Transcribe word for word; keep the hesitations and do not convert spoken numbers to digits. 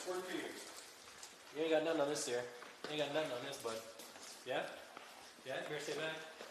Work for you. You ain't got nothing on this, sir. You ain't got nothing on this, bud. Yeah? Yeah? Better stay back.